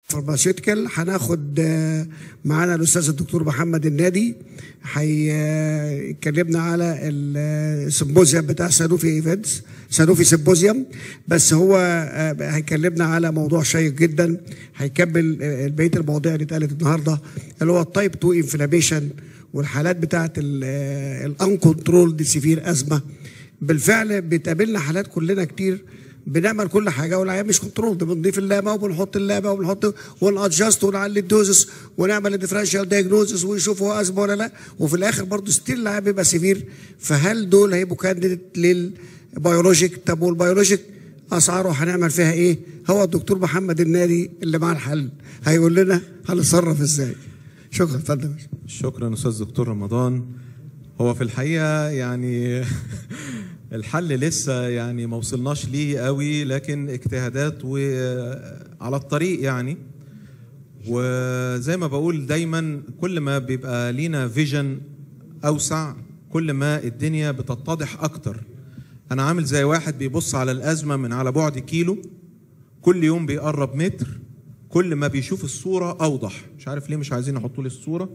فارماسيوتيكال. هناخد معانا الاستاذ الدكتور محمد النادي، هيكلمنا على السيمبوزيوم بتاع سانوفي ايفنتس، سانوفي سيمبوزيوم، بس هو هيكلمنا على موضوع شيق جدا هيكمل بقيه المواضيع اللي اتقالت النهارده، اللي هو التايب 2 انفلاميشن والحالات بتاعت الانكونترولد سيفير ازمه. بالفعل بتقابلنا حالات كلنا كتير، بنعمل كل حاجه والعيان مش كنترول، بنضيف اللابه وبنحط اللابه وبنحط ونادجست ونعلي الدوزس ونعمل الديفرنشال دايجنوزس ونشوف هو ازمه ولا لا، وفي الاخر برضه ستيل العيان بيبقى سيفير. فهل دول هيبقوا كانديديت للبيولوجيك؟ طب والبيولوجيك اسعاره هنعمل فيها ايه؟ هو الدكتور محمد النادي اللي مع الحل هيقول لنا هنتصرف ازاي. شكرا. اتفضل. شكرا استاذ دكتور رمضان. هو في الحقيقه يعني الحل لسه يعني ما وصلناش ليه قوي، لكن اجتهادات وعلى الطريق يعني. وزي ما بقول دايما كل ما بيبقى لينا فيجن اوسع كل ما الدنيا بتتضح اكتر. انا عامل زي واحد بيبص على الازمه من على بعد كيلو، كل يوم بيقرب متر، كل ما بيشوف الصوره اوضح. مش عارف ليه مش عايزين يحطوا لي الصوره،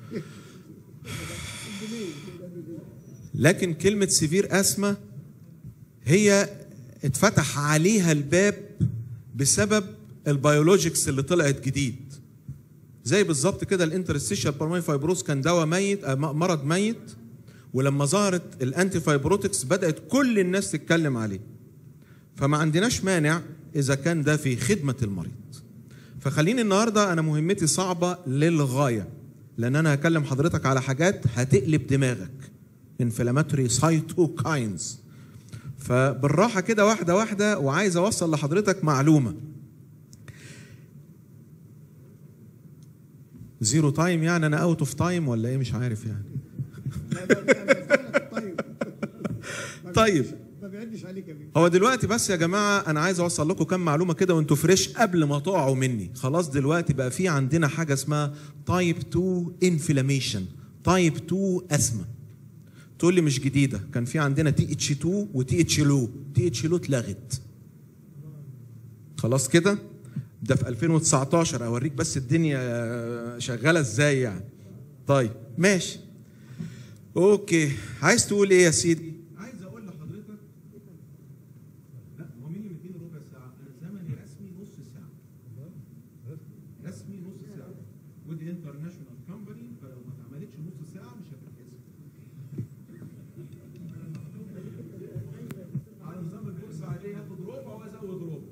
لكن كلمة سيفير أسما هي اتفتح عليها الباب بسبب البيولوجيكس اللي طلعت جديد. زي بالظبط كده الانترستيشال بالمونري فايبروز كان دواء ميت، مرض ميت، ولما ظهرت الانتي فايبروتكس بدأت كل الناس تتكلم عليه. فما عندناش مانع إذا كان ده في خدمة المريض. فخليني النهارده أنا مهمتي صعبة للغاية، لأن أنا هكلم حضرتك على حاجات هتقلب دماغك. inflammatory cytokines. فبالراحه كده واحده واحده، وعايز اوصل لحضرتك معلومه. زيرو تايم يعني انا اوت اوف تايم ولا ايه؟ مش عارف يعني. طيب ما بيعدش عليك يا بيه. هو دلوقتي بس يا جماعه انا عايز اوصل لكم كام معلومه كده وانتوا فريش قبل ما تقعوا مني. خلاص دلوقتي بقى في عندنا حاجه اسمها تايب 2 انفلاميشن، تايب 2 اسما. تقول لي مش جديده، كان في عندنا تي اتش 2 وتي اتش لو، تي اتش لو اتلغت خلاص كده. ده في 2019. اوريك بس الدنيا شغاله ازاي يعني. طيب ماشي اوكي. عايز تقول ايه يا سيدي؟ عايز اقول لحضرتك لا هو مين اللي مديني ربع ساعه؟ انا زمني رسمي نص ساعه، رسمي نص ساعه، ودي انترناشونال كومباني، فلو ما اتعملتش نص ساعه مش هتتحسب. على نظام البورصه عليه ياخد ربع وازود ربع.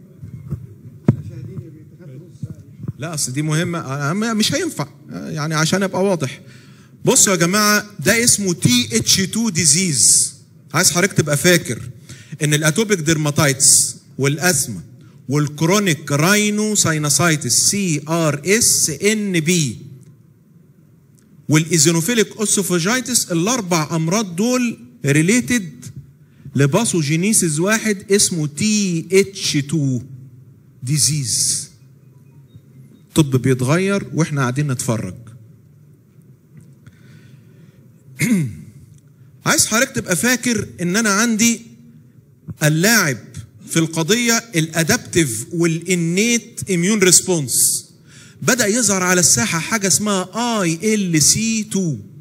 لا اصل دي مهمه، مش هينفع يعني عشان ابقى واضح. بصوا يا جماعه، ده اسمه تي اتش 2 ديزيز. عايز حضرتك تبقى فاكر ان الاتوبيك ديرماتايتس والاسما والكرونيك راينو ساينوسايتس سي ار اس ان بي والايزينوفيليك اوسوفاجيتس، الاربع امراض دول ريليتد لباثوجينيسيس واحد اسمه تي اتش 2 ديزيز. الطب بيتغير واحنا قاعدين نتفرج. عايز حضرتك تبقى فاكر ان انا عندي اللاعب في القضيه الادابتيف والانيت اميون ريسبونس. بدا يظهر على الساحه حاجه اسمها ILC2.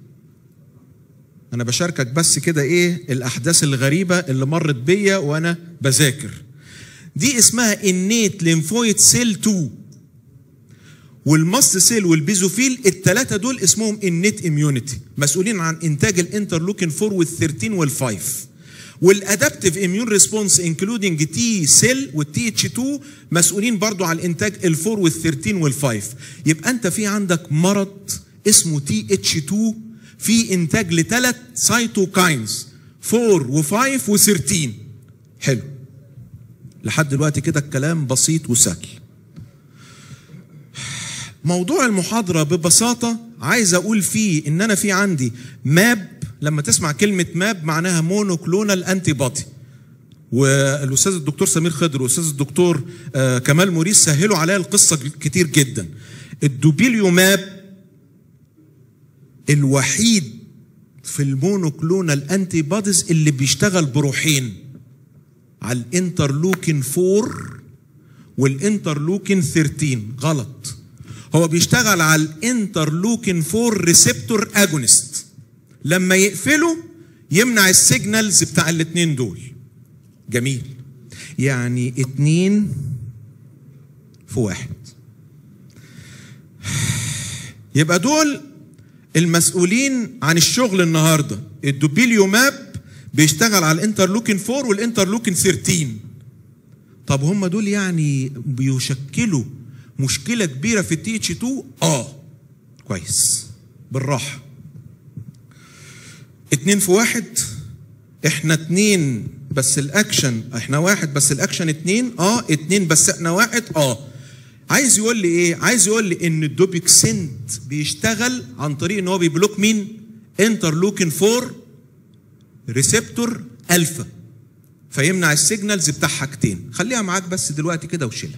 انا بشاركك بس كده ايه الاحداث الغريبه اللي مرت بيا وانا بذاكر. دي اسمها انيت ليمفويد سيل 2، والماست سيل والبيزوفيل، الثلاثه دول اسمهم النت اميونيتي، مسؤولين عن انتاج الانترلوكين 4 وال13 وال5. والادابتيف اميون ريسبونس انكلودنج تي سيل والتي اتش 2 مسؤولين برضو عن انتاج ال4 وال13 وال5. يبقى انت في عندك مرض اسمه تي اتش 2 في انتاج لثلاث سايتوكاينز 4 و5 و13. حلو لحد دلوقتي كده الكلام بسيط وسهل. موضوع المحاضرة ببساطة عايز أقول فيه إن أنا في عندي ماب. لما تسمع كلمة ماب معناها مونوكلونال أنتي بودي، والأستاذ الدكتور سمير خضر والأستاذ الدكتور كمال موريس سهلوا عليا القصة كتير جدا. الدوبيليوماب الوحيد في المونوكلونال أنتي بوديز اللي بيشتغل بروحين، على الانترلوكين 4 والانترلوكين 13. غلط. هو بيشتغل على الانترلوكين 4 ريسبتور اجونست. لما يقفله يمنع السيجنالز بتاع الاثنين دول. جميل. يعني 2 في 1. يبقى دول المسؤولين عن الشغل النهارده. الدوبيليوماب بيشتغل على الانترلوكين 4 والانترلوكين 13. طب هم دول يعني بيشكلوا مشكله كبيره في التي اتش 2؟ كويس، بالراحه. 2 في 1. احنا 2 بس الاكشن، احنا 1 بس الاكشن 2. 2 بس احنا 1. عايز يقول لي ايه؟ عايز يقول لي ان الدوبيكسنت بيشتغل عن طريق ان هو بيبلوك مين؟ انترلوكين 4 ريسبتور الفا، فيمنع السيجنالز بتاع حاجتين. خليها معاك بس دلوقتي كده وشيلها.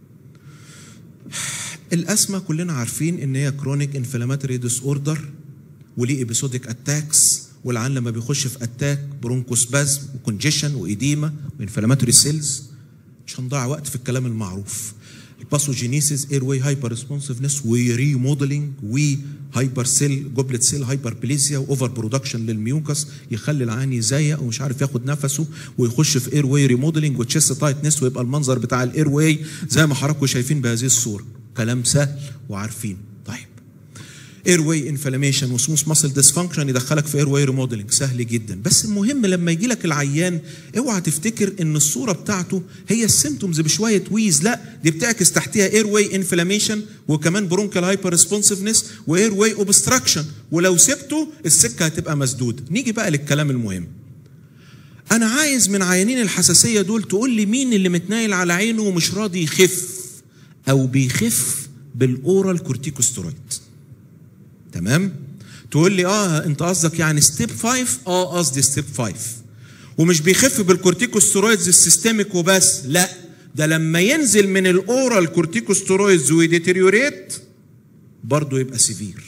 الاسما كلنا عارفين ان هي كرونيك انفلاماتوري ديس اوردر، وليه ابيسوديك اتاكس، والعيان لما بيخش في اتاك برونكوسبازم وكونجيشن وايديما وانفلاماتوري سيلز. مش هنضيع وقت في الكلام المعروف. الباثوجينيسيس، اير واي هايبر ريسبونسفنس، وريموديلنج، وهايبر سيل جوبلت سيل هايبربليزيا، واوفر برودكشن للميوكس يخلي العيان يزيق ومش عارف ياخد نفسه، ويخش في اير واي ريموديلنج وتشيست تايتنس، ويبقى المنظر بتاع الاير واي زي ما حضراتكم شايفين بهذه الصوره. كلام سهل وعارفين. طيب، اير واي انفلاميشن وسموث ماسل ديسفانكشن يدخلك في اير واي ريموديلنج، سهل جدا. بس المهم لما يجي لك العيان اوعى تفتكر ان الصوره بتاعته هي السيمتومز بشويه ويز، لا، دي بتعكس تحتها اير واي انفلاميشن، وكمان برونكال هايبر ريسبونسفنس، واير واي اوبستراكشن، ولو سبته السكه هتبقى مسدوده. نيجي بقى للكلام المهم. انا عايز من عيانين الحساسيه دول تقول لي مين اللي متنايل على عينه ومش راضي يخف او بيخف بالاورال كورتيكوستيرويد. تمام؟ تقول لي انت قصدك يعني ستيب 5؟ قصدي ستيب 5. ومش بيخف بالكورتيكوستيرويدز السيستميك وبس، لا، ده لما ينزل من الاورال كورتيكوستيرويدز ويديتيريوريت برضه يبقى سيفير.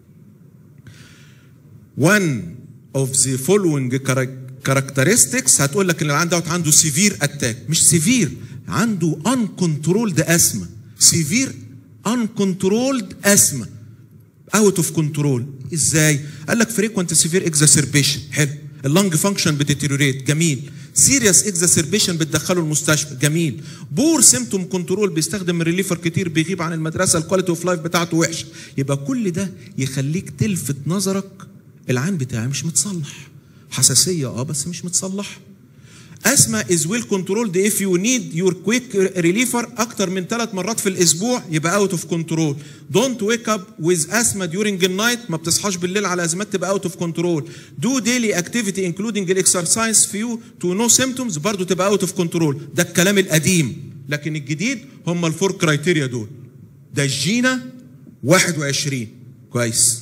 one of the following characteristics هتقول لك ان العيان دوت عنده سيفير اتاك. مش سيفير، عنده uncontrolled asthma. سيفير uncontrolled asthma، اوت اوف كنترول. ازاي؟ قال لك فريكوينت سيفير اكزاسربيشن. حلو. اللنج فانكشن بتتيروريت. جميل. سيريس اكزاسربيشن بتدخله المستشفى. جميل. بور سيمتوم كنترول، بيستخدم الريليفر كتير، بيغيب عن المدرسه، الكواليتي اوف لايف بتاعته وحشه. يبقى كل ده يخليك تلفت نظرك العين بتاعي مش متصلح. حساسيه بس مش متصلح. asthma is well controlled if you need your quick reliever أكتر من 3 مرات في الأسبوع يبقى out of control. Don't wake up with asthma during the night، ما بتصحاش بالليل على أزمات تبقى out of control. Do daily activity including exercise for you to no symptoms، برضو تبقى out of control. ده الكلام القديم. لكن الجديد هم الفور كرايتيريا دول. ده الجينا 21. كويس.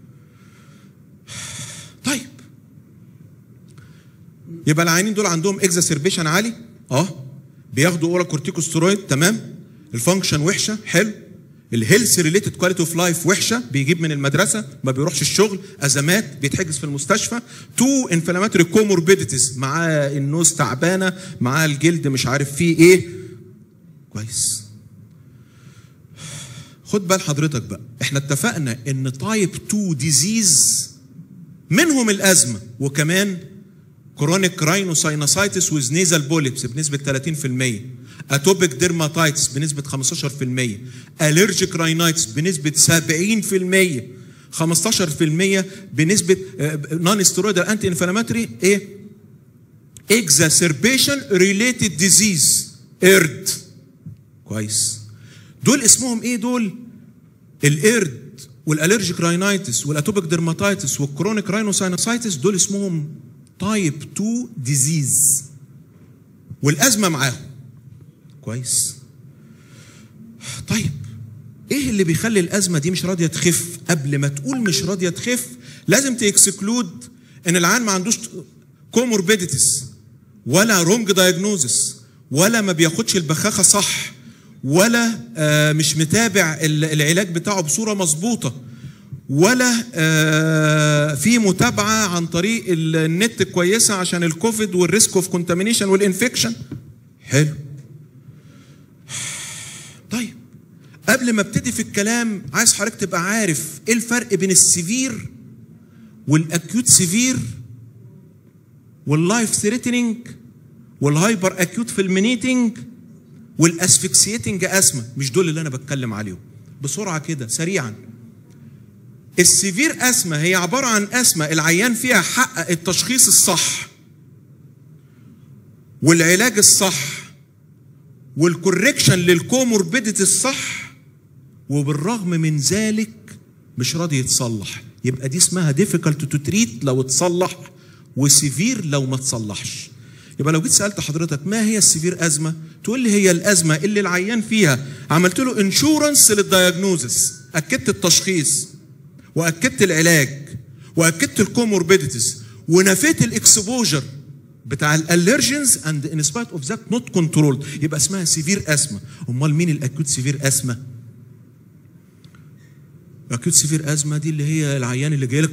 طيب، يبقى العيانين دول عندهم اكزاسربيشن عالي، بياخدوا اورال كورتيكوستيرويد، تمام، الفانكشن وحشه، حلو، الهيلث ريليتد كواليتي اوف لايف وحشه، بيجيب من المدرسه، ما بيروحش الشغل، ازمات، بيتحجز في المستشفى. 2 انفلاماتوري كوموربيديتيز، معاه النوز تعبانه، معاه الجلد مش عارف فيه ايه. كويس. خد بال حضرتك بقى، احنا اتفقنا ان تايب 2 ديزيز منهم الازمه، وكمان كرونيك راينوساينوسايتس ويز نيزال بوليبس بنسبه 30%، اتوبيك ديرماتايتس بنسبه 15%، الرجيك راينايتس بنسبه 70%، 15% بنسبه نون ستيرويدال انتي انفلاماتوري اكزاسربيشن ريليتد ديزيز ايرد. كويس. دول اسمهم ايه دول؟ الايرد والالرجيك راينايتس والاتوبيك ديرماتايتس والكرونيك راينوساينوسايتس، دول اسمهم تايب 2 ديزيز، والازمه معاهم. كويس. طيب، ايه اللي بيخلي الازمه دي مش راضيه تخف؟ قبل ما تقول مش راضيه تخف لازم تاكسكلود ان العيان ما عندوش كوموربيديتيز، ولا رونج دايجنوزس، ولا ما بياخدش البخاخه صح، ولا مش متابع العلاج بتاعه بصوره مظبوطه، ولا في متابعه عن طريق النت كويسه عشان الكوفيد والريسك اوف كونتامينيشن والانفكشن. حلو. قبل ما ابتدي في الكلام عايز حضرتك تبقى عارف ايه الفرق بين السيفير والاكيوت سيفير واللايف ثريتنينج والهايبر اكيوت فيلمينيتنج والاسفكسيتنج اسما. مش دول اللي انا بتكلم عليهم. بسرعه كده سريعا. السيفير اسما هي عباره عن اسما العيان فيها حقق التشخيص الصح والعلاج الصح والكوركشن للكوموربيديتي الصح، وبالرغم من ذلك مش راضي يتصلح. يبقى دي اسمها difficult to treat لو اتصلح، وسيفير لو ما تصلحش. يبقى لو جيت سألت حضرتك ما هي السيفير أزمة، تقول لي هي الأزمة اللي العيان فيها عملت له انشورنس للدياجنوزس، أكدت التشخيص وأكدت العلاج وأكدت الكوموربيديتيز ونفيت الإكسبوجر بتاع الالرجنز اند ان سبايت اوف ذات نوت كنترولد، يبقى اسمها سيفير أزمة. أمال مين الأكيوت سيفير أزمة؟ أكيوت سيفير أزمة دي اللي هي العيان اللي جاي لك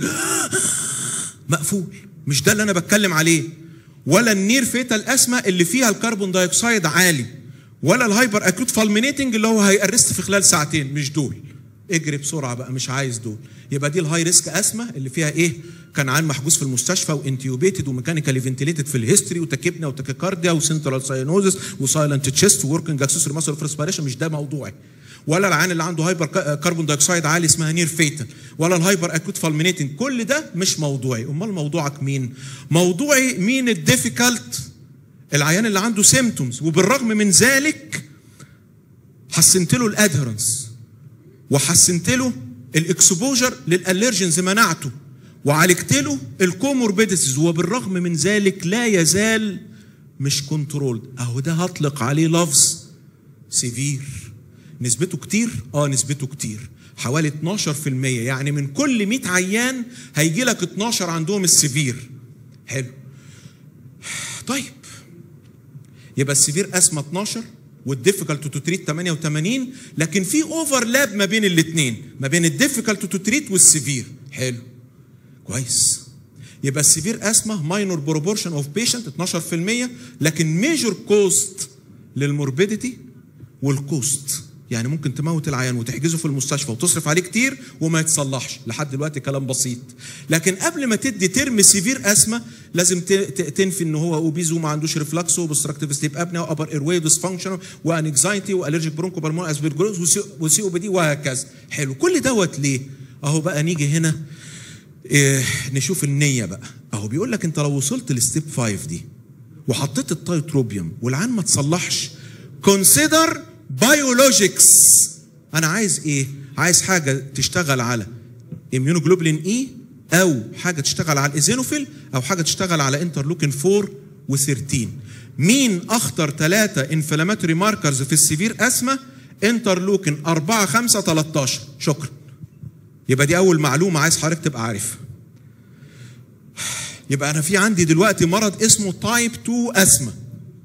مقفول. مش ده اللي أنا بتكلم عليه، ولا النير فيتال أزمة اللي فيها الكربون دايوكسيد عالي، ولا الهايبر أكيوت فالمينيتنج اللي هو هيأرست في خلال ساعتين. مش دول. اجري بسرعة بقى، مش عايز دول. يبقى دي الهاي ريسك أزمة اللي فيها إيه؟ كان عيان محجوز في المستشفى وانتيوبيتد وميكانيكالي فنتليتد في الهيستوري وتكيبنيا وتاكيكارديا وسنترال ساينوزس وسايلنت تشيست ووركينج اكسسوري ماسل اوف ريسبيريشن. مش ده موضوعي. ولا العيان اللي عنده هايبر كربون دايوكسيد عالي اسمها نير فيتال، ولا الهايبر اكوت فالمينيتنج. كل ده مش موضوعي. امال موضوعك مين؟ موضوعي مين الديفيكالت؟ العيان اللي عنده سيمتومز وبالرغم من ذلك حسنت له الادهرنس وحسنت له الاكسبوجر للالرجنز، منعته وعالجت له الكوموربيديتيز، وبالرغم من ذلك لا يزال مش كنترولد. اهو ده هطلق عليه لفظ سيفير. نسبته كتير؟ نسبته كتير، حوالي 12%. يعني من كل 100 عيان هيجي لك 12 عندهم السيفير. حلو. طيب يبقى السيفير أزمة 12 والديفيكالت تو تريت 88، لكن في اوفرلاب ما بين الاثنين، ما بين الديفيكالت تو تريت والسيفير. حلو كويس. يبقى السيفير أزمة ماينور بروبورشن اوف بيشنت 12%، لكن ميجور كوست للموربيديتي والكوست. يعني ممكن تموت العيان وتحجزه في المستشفى وتصرف عليه كتير وما يتصلحش. لحد دلوقتي كلام بسيط. لكن قبل ما تدي ترم سيفير أزمة لازم تنفي ان هو اوبيز وما عندوش ريفلكس وبستراكتيف سليب ابنيا وابر اير واي ديسفانكشن وانكزايتي والرجيك برونكو بالمون اسبيرجلوز وسي او بي دي وهكذا. حلو. كل دوت ليه؟ اهو بقى نيجي هنا نشوف النية بقى. اهو بيقول لك انت لو وصلت للستيب 5 دي وحطيت التايتروبيوم والعيان ما تصلحش، كونسيدر بايولوجيكس. انا عايز ايه؟ عايز حاجه تشتغل على اميونوجلوبولين اي، او حاجه تشتغل على الايزينوفيل، او حاجه تشتغل على انترلوكين 4 و13. مين اخطر 3 انفلاماتوري ماركرز في السيفير أزمة؟ انترلوكين 4 5 13. شكرا. يبقى دي اول معلومه عايز حضرتك تبقى عارفها. يبقى انا في عندي دلوقتي مرض اسمه تايب 2 أزمة.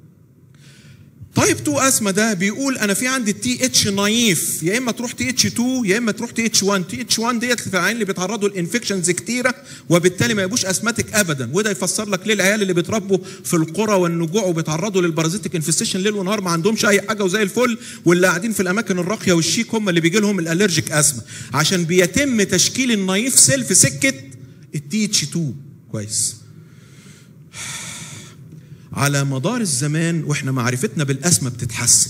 تايب 2 أزمة ده بيقول انا في عندي التي اتش نايف، يا اما تروح تي اتش 2 يا اما تروح تي اتش 1. تي اتش 1 ديت في العيان اللي بيتعرضوا لانفكشنز كتيره وبالتالي ما يبقوش اسماتيك ابدا. وده يفسر لك ليه العيال اللي بيتربوا في القرى والنجوع وبيتعرضوا للبارازيتيك انفستيشن ليل ونهار ما عندهمش اي حاجه وزي الفل، واللي قاعدين في الاماكن الراقيه والشيك هم اللي بيجي لهم الالرجيك أزمة، عشان بيتم تشكيل النايف سيل في سكه التي اتش 2. كويس. على مدار الزمان واحنا معرفتنا بالأزمة بتتحسن.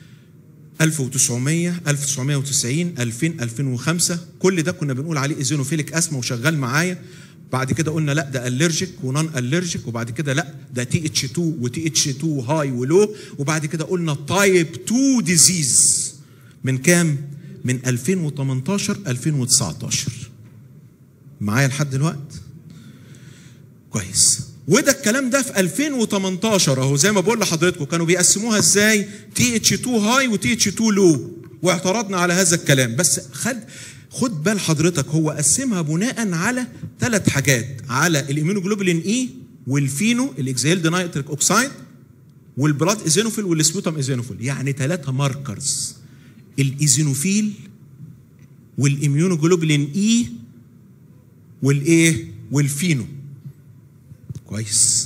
1900 1990 2000 2005 كل ده كنا بنقول عليه ايزينوفيليك أزمة وشغال معايا. بعد كده قلنا لا ده الرجيك ونون الرجيك، وبعد كده لا ده تي اتش 2 وتي اتش 2 هاي ولو، وبعد كده قلنا تايب 2 ديزيز. من كام؟ من 2018 2019. معايا لحد دلوقتي؟ كويس. وده الكلام ده في 2018 اهو. زي ما بقول لحضراتكم كانوا بيقسموها ازاي؟ تي اتش 2 هاي وتي اتش 2 لو، واعترضنا على هذا الكلام. بس خد بال حضرتك، هو قسمها بناء على 3 حاجات: على الاميونوجلوبولين اي والفينو الاكزيلد نايتريك اوكسايد والبلاد ايزينوفيل والسبيوتام ايزينوفيل. يعني 3 ماركرز: الايزينوفيل والاميونوجلوبولين اي والايه والفينو. كويس.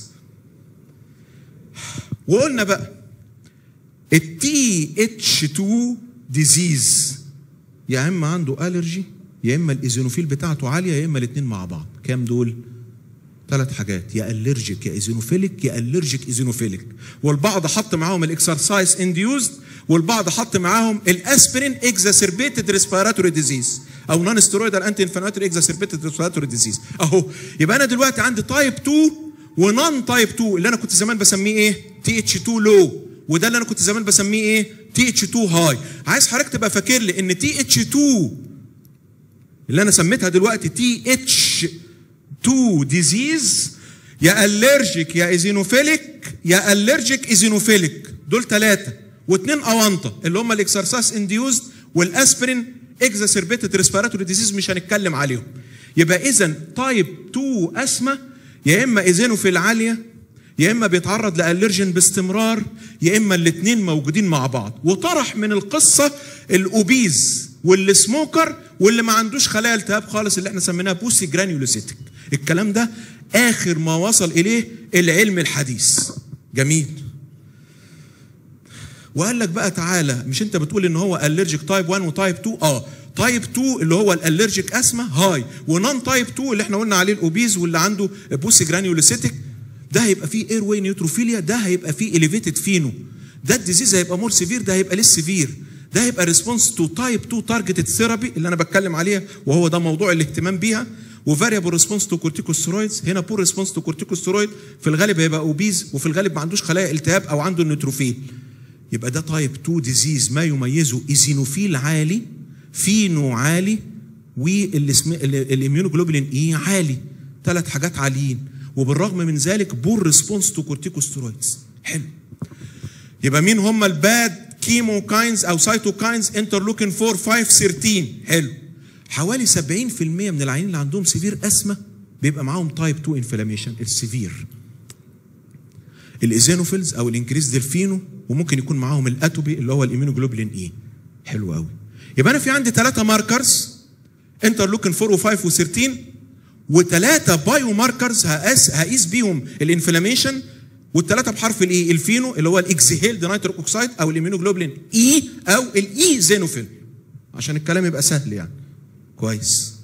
وقلنا بقى التي اتش 2 ديزيز يا اما عنده الرجي يا اما الايزينوفيل بتاعته عاليه يا اما الاثنين مع بعض. كام دول؟ 3 حاجات، يا الرجيك يا ايزينوفيليك يا الرجيك ايزينوفيليك. والبعض حط معاهم الاكسرسايز انديوزد، والبعض حط معاهم الاسبرين اكزاسربيتد ريسبيراتوري ديزيز او نون ستيرويدال انتي انفلاماتوري اكزاسربيتد ريسبيراتوري ديزيز. اهو يبقى انا دلوقتي عندي تايب 2 ونون تايب 2 اللي انا كنت زمان بسميه ايه؟ تي اتش 2 لو، وده اللي انا كنت زمان بسميه ايه؟ تي اتش 2 هاي. عايز حضرتك تبقى فاكر لي ان تي اتش 2 اللي انا سميتها دلوقتي تي اتش 2 ديزيز يا الرجيك يا ايزينوفيليك يا الرجيك ايزينوفيليك، دول 3 و2 اونطه اللي هم الاكسرسايز انديوزد والاسبرين اكزاسربيتد ريسبيراتوري ديزيز مش هنتكلم عليهم. يبقى اذا تايب 2 اسما يا اما ايزينوفيل عاليه يا اما بيتعرض لالرجين باستمرار يا اما الاثنين موجودين مع بعض. وطرح من القصه الاوبيز والسموكر واللي ما عندوش خلايا التهاب خالص اللي احنا سميناها بوسي جرانيولوسيتك. الكلام ده اخر ما وصل اليه العلم الحديث. جميل. وقال لك بقى تعالى، مش انت بتقول ان هو الرجيك تايب 1 وتايب 2؟ تايب 2 اللي هو الالرجيك اسما هاي، ونون تايب 2 اللي احنا قلنا عليه الاوبيز واللي عنده بوسي جرانيولوسيتك، ده هيبقى فيه اير واي نيوتروفيليا، ده هيبقى فيه اليفيتد فينو، ده الديزيز هيبقى مور سيفير، ده هيبقى ليس سيفير، ده هيبقى ريسبونس تو تايب 2 تارجتد ثيرابي اللي انا بتكلم عليها وهو ده موضوع الاهتمام بيها، وفاريبل ريسبونس تو كورتيكوستيرويدز. هنا بور ريسبونس تو كورتيكوستيرويد في الغالب هيبقى اوبيز وفي الغالب ما عندوش خلايا التهاب او عنده النيوتروفيل. يبقى ده تايب 2 ديزيز ما يميزه ايزينوفيل عالي، فينو عالي، والاميونوجلوبولين اي عالي، 3 حاجات عاليين، وبالرغم من ذلك بور ريسبونس تو كورتيكوستيرويدز. حلو. يبقى مين هم الباد كيموكاينز او سايتوكاينز؟ انترلوكين 4 5 13. حلو. حوالي 70% من العيانين اللي عندهم سيفير اسما بيبقى معاهم تايب 2 انفلاميشن السيفير. الايزينوفيلز او الانكريز ديلفينو، وممكن يكون معاهم الاتوبي اللي هو الاميونوجلوبولين اي. حلو قوي. يبقى انا في عندي 3 ماركرز انترلوكين 4 و5 و13 و3 بايو ماركرز هقيس بيهم الانفلاميشن، والثلاثه بحرف الاي، الفينو اللي هو الاكزيهيلد نيتريك اوكسيد او الاميونوجلوبولين اي او الاي زينوفيل، عشان الكلام يبقى سهل يعني. كويس.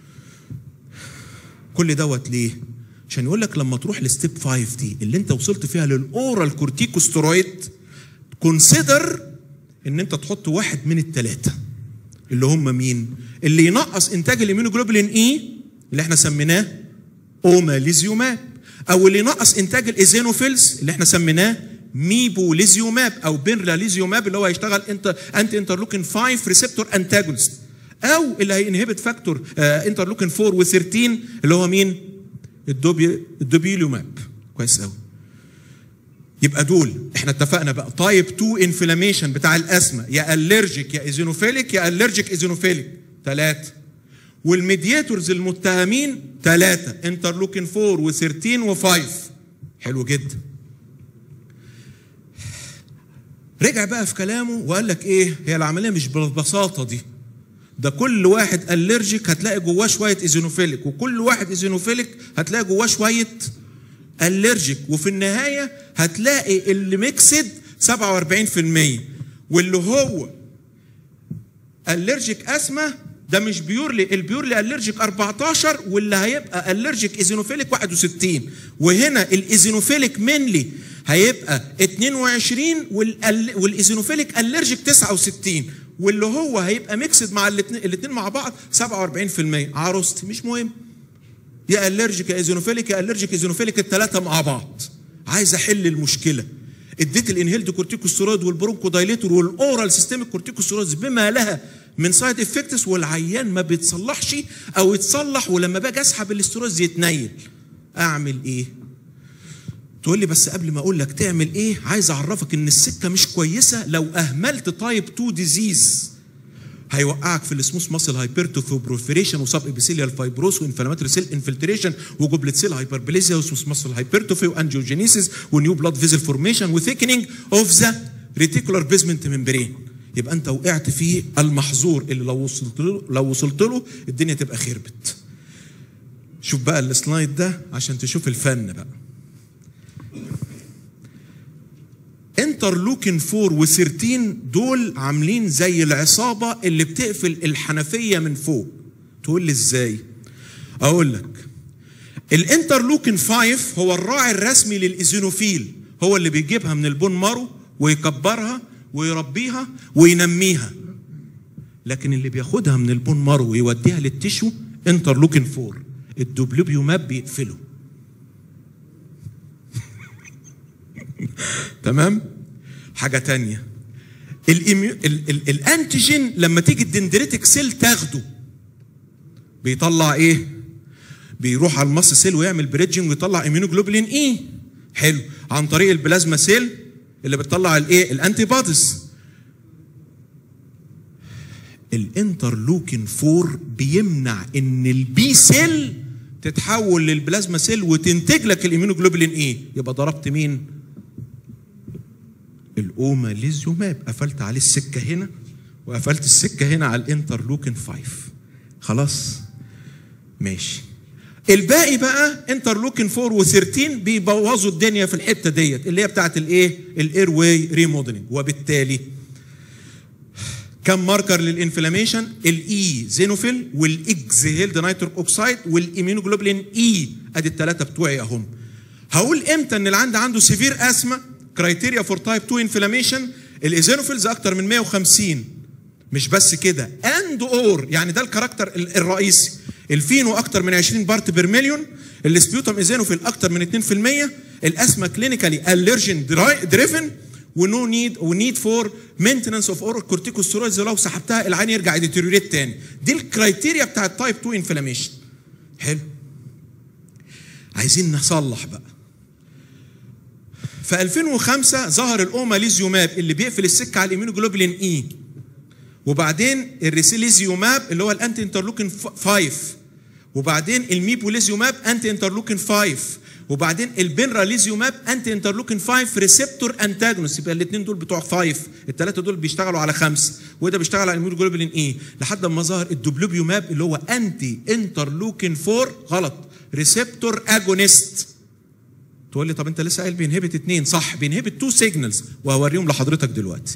كل دوت ليه؟ عشان يقول لك لما تروح لستيب 5 دي اللي انت وصلت فيها للاورال كورتيكوستيرويد، كونسيدر ان انت تحط واحد من الثلاثه اللي هم مين؟ اللي ينقص انتاج الاميونوجلوبولين اي اللي احنا سميناه اوماليزيوماب، او اللي ينقص انتاج الايزينوفيلز اللي احنا سميناه ميبوليزيوماب او بيرلاليزيوماب اللي هو هيشتغل انتي انترلوكين 5 ريسبتور انتاجونست، او اللي هينهبت فاكتور انترلوكين 4 و13 اللي هو مين؟ الدوبيلوماب. كويس قوي. يبقى دول احنا اتفقنا بقى تايب 2 انفلاميشن بتاع الاسما يا الرجيك يا ايزينوفيليك يا الرجيك ايزينوفيليك 3. والميدياتورز المتهمين 3 انترلوكين 4 و13 و5. حلو جدا. رجع بقى في كلامه وقال لك ايه؟ هي العمليه مش بالبساطه دي، ده كل واحد الرجيك هتلاقي جواه شويه ايزينوفيليك، وكل واحد ايزينوفيليك هتلاقي جواه شويه الرجيك، وفي النهايه هتلاقي اللي ميكسد 47%، واللي هو الرجيك اسما ده مش بيورلي، البيورلي الرجيك 14، واللي هيبقى الرجيك ايزينوفيليك 61، وهنا الايزينوفيليك منلي هيبقى 22 والايزينوفيليك الرجيك 69، واللي هو هيبقى ميكسد مع الاثنين مع بعض 47%. عروستي مش مهم، يا الرجيك يا ايزينوفيليك يا الرجيك ايزينوفيليك الثلاثه مع بعض. عايز احل المشكله، اديت الانهيلد كورتيكوستيرويد والبرونكو دايليتور والاورال سيستميك كورتيكوستيرويدز بما لها من سايد افكتس، والعيان ما بيتصلحش او يتصلح، ولما باجي اسحب الاسترويدز يتنيل. اعمل ايه؟ تقول لي بس قبل ما اقول لك تعمل ايه عايز اعرفك ان السكه مش كويسه لو اهملت تايب 2 ديزيز. هيوقعك في السموث ماسل هايبرتروفي وبروفيريشن وسب ابيثيليال فايبروس وانفلاماتوري سيل انفلتريشن وجوبلت سيل هايبربليزيا وسموث ماسل هايبرتروفي وانجيوجينيسيس ونيو بلاد فيزل فورميشن وثيكنينج اوف ذا ريتيكولار بيزمنت ممبرين. يبقى انت وقعت في المحظور اللي لو وصلت له الدنيا تبقى خربت. شوف بقى السلايد ده عشان تشوف الفن بقى. انت الانترلوكين 4 و13 دول عاملين زي العصابه اللي بتقفل الحنفيه من فوق. تقول لي ازاي؟ اقول لك. الانترلوكين 5 هو الراعي الرسمي للايزينوفيل، هو اللي بيجيبها من البون مارو ويكبرها ويربيها وينميها. لكن اللي بياخدها من البون مارو ويوديها للتيشو انترلوكين 4. الدوبلوبيوماب بيقفله. تمام؟ حاجة تانية، الانتيجين لما تيجي الدندريتك سيل تاخده بيطلع ايه؟ بيروح على المص سيل ويعمل بريدجنج ويطلع اميونوجلوبولين اي. حلو. عن طريق البلازما سيل اللي بتطلع الايه؟ الانتي بوديز. الانترلوكين 4 بيمنع ان البي سيل تتحول للبلازما سيل وتنتج لك الاميونوجلوبولين اي. يبقى ضربت مين؟ الاوماليزيوماب. قفلت عليه السكه هنا وقفلت السكه هنا على الانترلوكين 5. خلاص ماشي. الباقي بقى انترلوكين 4 و13 بيبوظوا الدنيا في الحته ديت اللي هي بتاعت الايه؟ الاير واي ريموديلنج. وبالتالي كم ماركر للانفلاميشن؟ الاي زينوفيل والاكزهيلد نيتروك اوكسايد والاميونوجلوبولين اي. ادي الثلاثه بتوعي اهم. هقول امتى ان اللي عنده سيفير اسما؟ كرايتيريا فور تايب 2 انفلاميشن، الايزينوفيلز اكتر من 150. مش بس كده، اند اور، يعني ده الكاركتر الرئيسي. الفينو اكتر من 20 بارت بير مليون، السبيوتم ايزينوفيل اكتر من 2%، الاسما كلينيكالي الرجين دريفن، ونو نيد فور مينتنس اوف اورال كورتيكوستيرويدز. لو سحبتها العين يرجع يديتيريوريت تاني. دي الكرايتيريا بتاعت تايب 2 انفلاميشن. حلو. عايزين نصلح بقى. في 2005 ظهر الاوماليزيوماب اللي بيقفل السكه على الاميونوجلوبولين اي، وبعدين الريسيليزيوماب اللي هو الانتي انترلوكين 5، وبعدين الميبوليزيوماب انتي انترلوكين 5، وبعدين البنراليزيوماب انتي انترلوكين 5 ريسبتور انتاجونست. يبقى الاثنين دول بتوع 5، الثلاثه دول بيشتغلوا على 5، وده بيشتغل على الاميونوجلوبولين اي، لحد ما ظهر الدوبلوبيوماب اللي هو انتي انترلوكين 4 غلط ريسبتور اجونست. تقول لي طب انت لسه قايل بينهبت 2. صح، بينهبت 2 سيجنالز وهوريهم لحضرتك دلوقتي.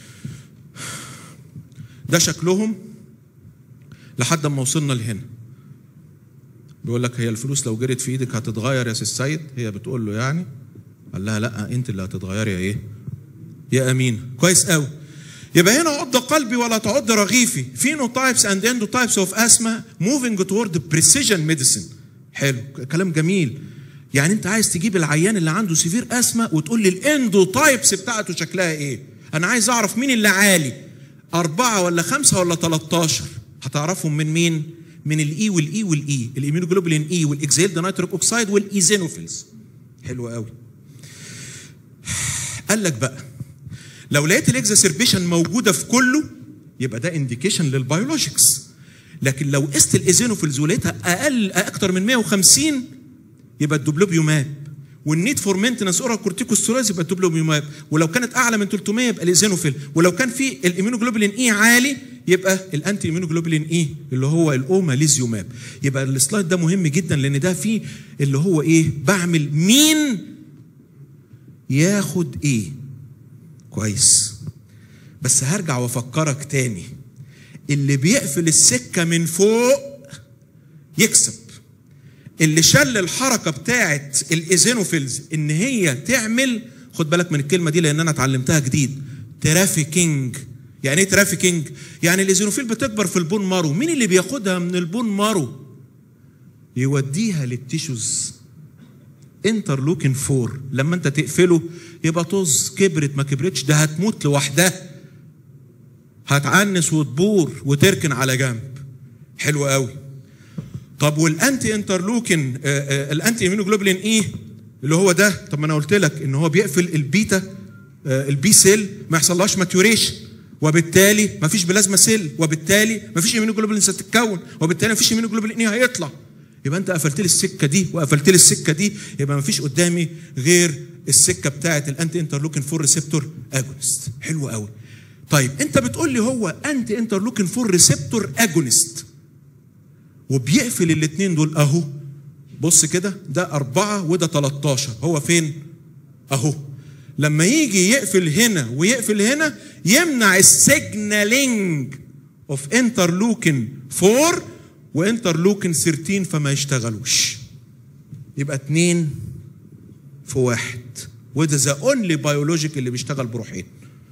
ده شكلهم لحد ما وصلنا لهنا. بيقول لك هي الفلوس لو جرت في ايدك هتتغير يا سي السيد؟ هي بتقول له يعني، قال لها لا انت اللي هتتغيري يا ايه؟ يا امين. كويس قوي. يبقى هنا عض قلبي ولا تعض رغيفي. فينوتايبس اند اندوتايبس اوف اسما موفينج تورد بريسيجن ميديسن. حلو، كلام جميل. يعني انت عايز تجيب العيان اللي عنده سيفير اسما وتقول لي الاندوتايبس بتاعته شكلها ايه؟ انا عايز اعرف مين اللي عالي، 4 ولا 5 ولا 13. هتعرفهم من مين؟ من الاي والاي والاي، الاميونوجلوبولين اي والاكزيلد نيتروك اوكسايد والايزينوفيلز. حلو قوي. قال لك بقى لو لقيت الاكزاسربيشن موجوده في كله يبقى ده انديكيشن للبيولوجيكس. لكن لو قست الايزينوفيلز ولقيتها اكتر من 150 يبقى الدوبلوبيوماب، والنيد فور مينتنس اورال كورتيكوستيرويدز يبقى الدوبلوبيوماب، ولو كانت اعلى من 300 يبقى الايزينوفيل، ولو كان في الاميونوجلوبولين اي عالي يبقى الانتي اميونوجلوبولين اي اللي هو الاوماليزيوماب. يبقى السلايد ده مهم جدا لان ده فيه اللي هو ايه؟ بعمل مين ياخد ايه. كويس. بس هرجع وافكرك تاني، اللي بيقفل السكه من فوق يكسب. اللي شل الحركه بتاعت الايزينوفيلز ان هي تعمل، خد بالك من الكلمه دي لان انا اتعلمتها جديد، ترافيكينج. يعني ايه ترافيكينج؟ يعني الايزينوفيل بتكبر في البون مارو، مين اللي بياخدها من البون مارو يوديها للتيشوز؟ انترلوكين 4. لما انت تقفله يبقى طز، كبرت ما كبرتش ده هتموت لوحدها، هتعنس وتبور وتركن على جنب. حلو قوي. طب والانتي انترلوكين الانتي اميونوجلوبولين اي اللي هو ده، طب ما انا قلت لك ان هو بيقفل البيتا البي سيل ما يحصلهاش ماتيوريشن، وبالتالي ما فيش بلازما سيل، وبالتالي ما فيش اميونوجلوبولين هتتكون، وبالتالي ما فيش اميونوجلوبولين اي هيطلع. يبقى انت قفلت لي السكه دي وقفلت لي السكه دي، يبقى ما فيش قدامي غير السكه بتاعه الانتي انترلوكين 4 ريسبتور اجونست. حلو قوي. طيب انت بتقول لي هو انتي انترلوكين 4 ريسبتور اجونست وبيقفل الاثنين دول اهو. بص كده، ده 4 وده 13، هو فين؟ اهو. لما يجي يقفل هنا ويقفل هنا يمنع السيجنالينج اوف انترلوكين 4 وانترلوكين 13 فما يشتغلوش. يبقى 2 في 1. وده ذا اونلي بيولوجيك اللي بيشتغل بروحين.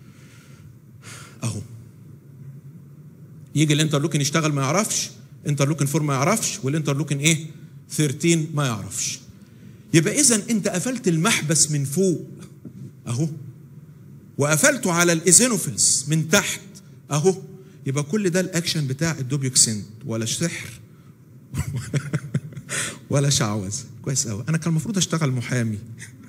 اهو يجي الانترلوكين يشتغل ما يعرفش، انترلوكين 4 ما يعرفش، والانترلوكين ايه 13 ما يعرفش. يبقى اذا انت قفلت المحبس من فوق اهو، وقفلته على الايزينوفيلز من تحت اهو. يبقى كل ده الاكشن بتاع الدوبيوكسين، ولا سحر ولا شعوذه. كويس قوي، انا كان المفروض اشتغل محامي.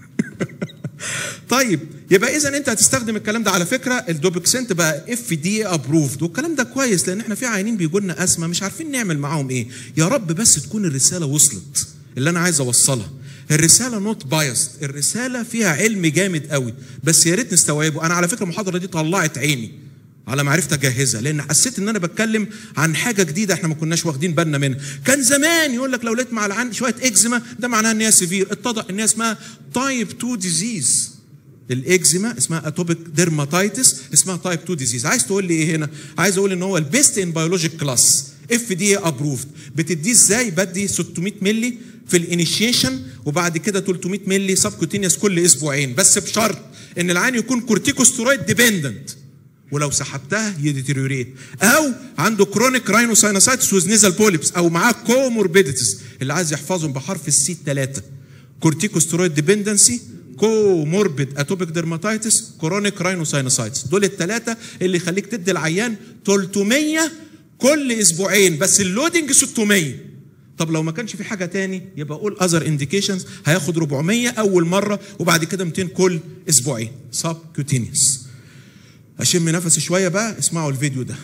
طيب يبقى اذا انت هتستخدم الكلام ده. على فكره الدوبيوكسنت بقى FDA ابروفد، والكلام ده كويس لان احنا في عيانين بيجوا لنا اسما مش عارفين نعمل معاهم ايه. يا رب بس تكون الرساله وصلت اللي انا عايز اوصلها. الرساله نوت بايست، الرساله فيها علم جامد قوي، بس يا ريت نستوعبه. انا على فكره المحاضره دي طلعت عيني على ما عرفت اجهزها، لان حسيت ان انا بتكلم عن حاجه جديده احنا ما كناش واخدين بالنا منها. كان زمان يقول لك لو لقيت مع العين شويه اكزيما ده معناها ان هي سيفير، اتضح ان هي اسمها تايب 2 ديزيز. الاكزيما اسمها اتوبيك ديرماتايتس، اسمها تايب 2 ديزيز. عايز تقول لي ايه هنا؟ عايز اقول ان هو البيست ان بيولوجيك كلاس، FDA ابروفد. بتديه ازاي؟ بدي 600 مللي في الانيشيشن، وبعد كده 300 مللي سبكوتينيوس كل اسبوعين، بس بشرط ان العين يكون كورتيكوستيرويد ديبندنت، ولو سحبتها يديتيريوريت، او عنده كرونيك راينوساينوسايتس ويز نيزل بوليبس، او معاه كوموربيديتيز اللي عايز يحفظهم بحرف السي 3: كورتيكوستيرويد ديبندنسي، كوموربيد اتوبيك ديرماتايتس، كرونيك راينوساينوسايتس. دول الثلاثه اللي يخليك تدي العيان 300 كل اسبوعين، بس اللودنج 600. طب لو ما كانش في حاجه تاني يبقى قول اذر انديكيشنز، هياخد 400 اول مره وبعد كده 200 كل اسبوعين سبكوتينيوس. اشم نفسي شويه بقى، اسمعوا الفيديو ده.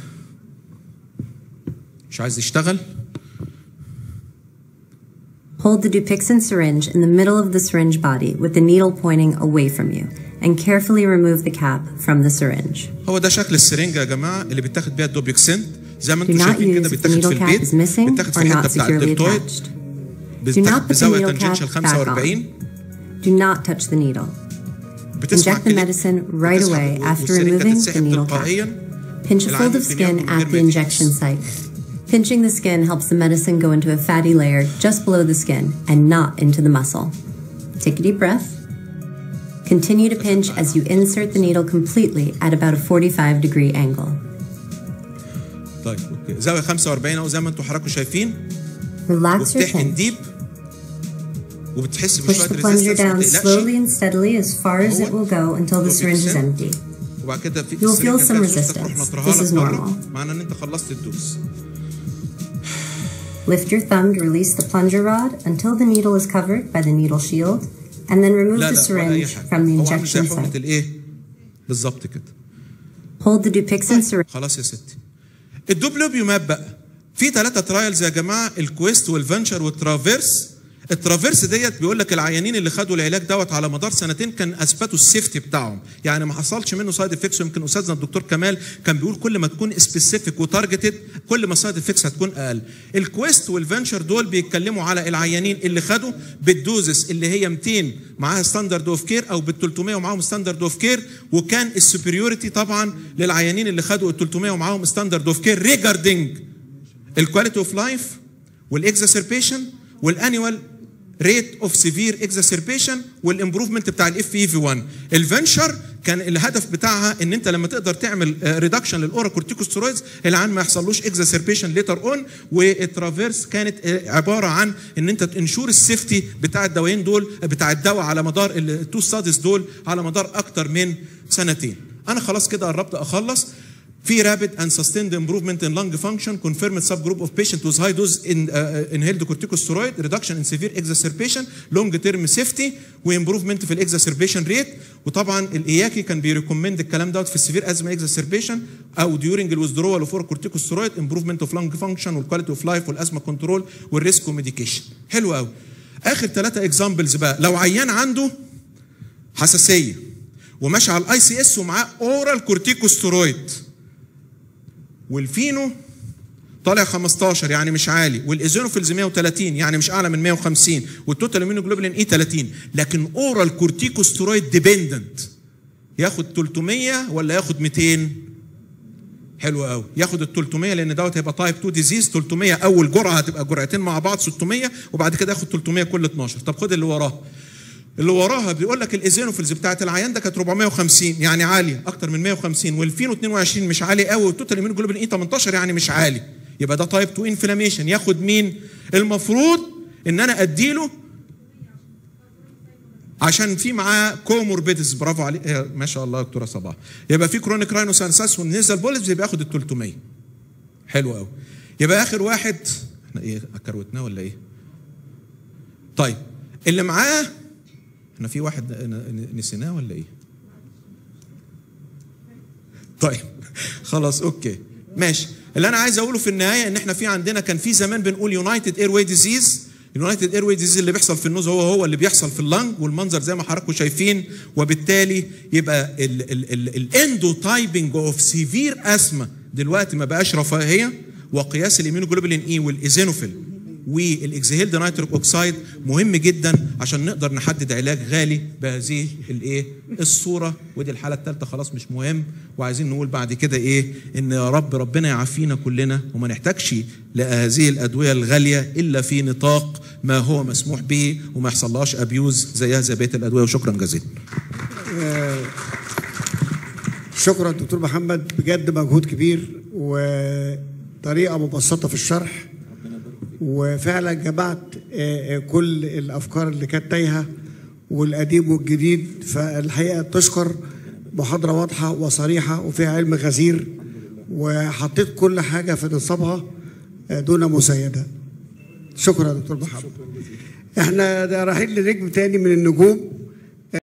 مش عايز يشتغل؟ Hold the Dupixent syringe in the middle of the syringe body with the needle pointing away from you and carefully remove the cap from the syringe. هو ده شكل السرنجه يا جماعه اللي بيتاخد بيها الدوبيكسنت، زي ما Do انتم not شايفين كده use if the بيتاخد في needle cap البيت، is missing بيتاخد في or الحته not بتاع securely الدلتويد، attached. Do بيتاخد not put the بزاويه needle تانجنشال cap back 45. on. Do not touch the needle. بتسمع Inject the medicine right away after removing the needle cap. Pinch a fold of skin at the injection site. Pinching the skin helps the medicine go into a fatty layer just below the skin and not into the muscle. Take a deep breath. Continue to pinch as you insert the needle completely at about a 45-degree angle. طيب اوكي، زاويه 45 اهو زي ما انتم حضراتكم شايفين. Relax your وبتحقن pinch. ديب وبتحس Push بشويه the plunger ريزيستنس، down ما slowly تقلقش. and steadily as far as it will go until the syringe is empty. وبعد كده في You'll feel some السرنجة resistance. تروح نطرها This لك is بره، normal. معناه ان انت خلصت الدوز. Lift your thumb to release the plunger rod until the needle is covered by the needle shield, and then remove لا the لا ولا اي syringe حاجه، from the هو عامل زي injection حقنه site. الايه بالظبط كده. Hold the Dupixent syringe. خلاص يا ستي. الدوبلوبيوماب بقى في 3 ترايلز يا جماعه، الكويست والفنشر والترافيرس. الترافيرس ديت بيقول لك العيانين اللي خدوا العلاج دوت على مدار 2 كان اثبتوا السيفتي بتاعهم، يعني ما حصلش منه سايد افكتس. ويمكن استاذنا الدكتور كمال كان بيقول كل ما تكون سبيسيفيك وتارجتد كل ما السايد افكتس هتكون اقل. الكويست والفنشر دول بيتكلموا على العيانين اللي خدوا بالدوزس اللي هي 200 معاها ستاندرد اوف كير، او بال 300 ومعاهم ستاندرد اوف كير، وكان السوبريوريتي طبعا للعيانين اللي خدوا ال 300 ومعاهم ستاندرد اوف كير ريجاردنج الكواليتي اوف لايف والاكزاسربيشن والانيوال ريت اوف سيفير اكزاسربيشن والامبروفمنت بتاع الاف اي في 1. الفنشر كان الهدف بتاعها ان انت لما تقدر تعمل ريدكشن للاورا كورتيكوستيرويدز العيان ما يحصلوش اكزاسربيشن ليتر اون. والترافيرس كانت عباره عن ان انت تنشور السيفتي بتاع الدوايين دول، بتاع الدواء على مدار التو ستاديز دول على مدار اكتر من 2. انا خلاص كده قربت اخلص. في rapid and sustained improvement in lung function, confirmed subgroup of patients with high dose in inhaled corticosteroid, reduction in severe exacerbation, long term safety, وimprovement في الاكزاسربيشن ريت. وطبعا الاياكي كان بيريكومند الكلام دوت في السيفير ازمه اكزاسربيشن او during الويزدرول اوف كورتيكوستيرويد، improvement of lung function والكواليتي اوف لايف والازمه كنترول والريسك وميديكيشن. حلو قوي. اخر 3 اكزامبلز بقى، لو عيان عنده حساسيه وماشي على الاي سي اس ومعاه اورال كورتيكوستيرويد والفينو طالع 15 يعني مش عالي، والايزونوفيلز 130 يعني مش اعلى من 150، والتوتال اميونوجلوبولين اي 30، لكن اورال كورتيكوستيرويد ديبندنت ياخد 300 ولا ياخد 200؟ حلو قوي، ياخد ال 300 لان دوت هيبقى تايب 2 ديزيز. 300 اول جرعه هتبقى جرعتين مع بعض 600، وبعد كده ياخد 300 كل 12. طب خد اللي وراها. اللي وراها بيقول لك الايزينوفيلز بتاعت العيان ده كانت 450 يعني عاليه اكتر من 150، والفينو 22 مش عالي قوي، والتوتال ايميونوجلوبولين اي 18 يعني مش عالي. يبقى ده تايب 2 انفلاميشن. ياخد مين؟ المفروض ان انا اديله عشان في معاه كوموربيدز. برافو عليك ما شاء الله يا دكتوره صباح. يبقى في كرونيك راينوسانساس والنيزل بوليبس يبقى ياخد ال 300. حلو قوي. يبقى اخر واحد احنا ايه كروتناه ولا ايه؟ طيب اللي معاه احنا في واحد نسيناه ولا ايه؟ طيب خلاص اوكي ماشي. اللي انا عايز اقوله في النهايه ان احنا في عندنا كان في زمان بنقول يونايتد اير واي ديزيز. اليونايتد اير واي ديزيز اللي بيحصل في النوز هو اللي بيحصل في اللنج، والمنظر زي ما حضراتكم شايفين. وبالتالي يبقى الاندوتايبنج اوف سيفير اسما دلوقتي ما بقاش رفاهيه، وقياس الاميونوجلوبولين اي والايزينوفيل والاكزيهيلد نيتريك اوكسايد مهم جدا عشان نقدر نحدد علاج غالي بهذه الايه الصوره. ودي الحاله الثالثه خلاص مش مهم. وعايزين نقول بعد كده ايه؟ ان يا رب ربنا يعافينا كلنا وما نحتاجش لهذه الادويه الغاليه الا في نطاق ما هو مسموح به، وما يحصلهاش ابيوز زيها زي بقيه الادويه. وشكرا جزيلا. شكرا دكتور محمد، بجد مجهود كبير وطريقه مبسطه في الشرح، وفعلا جمعت كل الافكار اللي كانت تايهه والقديم والجديد. فالحقيقه تشكر، محاضره واضحه وصريحه وفيها علم غزير، وحطيت كل حاجه في نصابها دون مسايده. شكرا يا دكتور محمد. احنا رايحين لنجم تاني من النجوم،